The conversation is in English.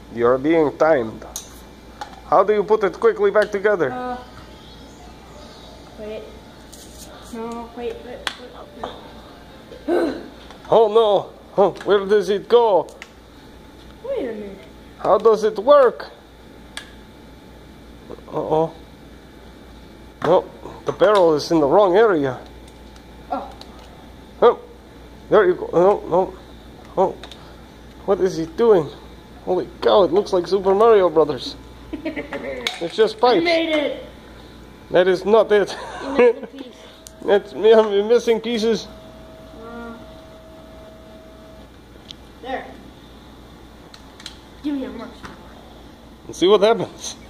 You're being timed. How do you put it quickly back together? Wait. No, wait. Oh no! Oh, where does it go? Wait a minute. How does it work? Uh-oh. No, the barrel is in the wrong area. Oh. Oh, there you go. No, no. Oh, what is he doing? Holy cow, it looks like Super Mario Brothers. It's just pipes. I made it! That is not it. You missed a piece. That's me. I'm missing pieces. There. Give me a mark. Let's see what happens.